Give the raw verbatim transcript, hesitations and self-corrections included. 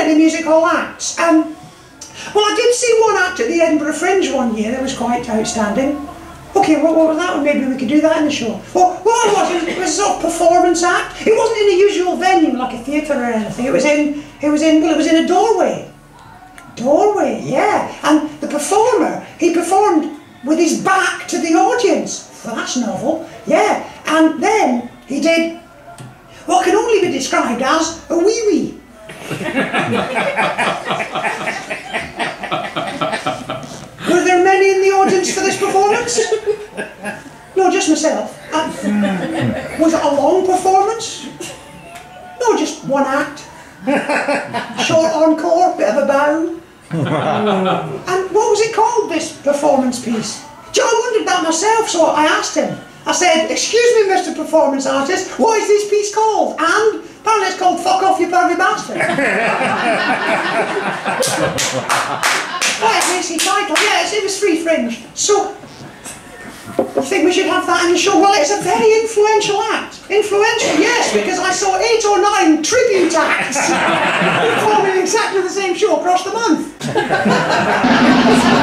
any music hall acts. Um, well, I did see one act at the Edinburgh Fringe one year that was quite outstanding. Okay, what, what was that one? Maybe we could do that in the show. Well, well it was, it was a sort of performance act. It wasn't in a usual venue like a theatre or anything. It was in, it was in, well, it was in a doorway. Doorway, yeah. And the performer, he performed with his back to the audience. Well, that's novel, yeah. And then he did what can only be described as a wee-wee. Were there many in the audience for this performance? No, just myself. Uh, was it a long performance? No, just one act. Short encore, bit of a bow. And what was it called, this performance piece? I wondered that myself, so I asked him. I said, excuse me, Mister Performance Artist, what is this piece called? And apparently it's called Fuck Off You Pervy Bastard. Quite a racy title, yes, it was Free Fringe. So, I think we should have that in the show. Well, it's a very influential act. Influential, yes, because I saw eight or nine tribute acts performing exactly the same show across the month.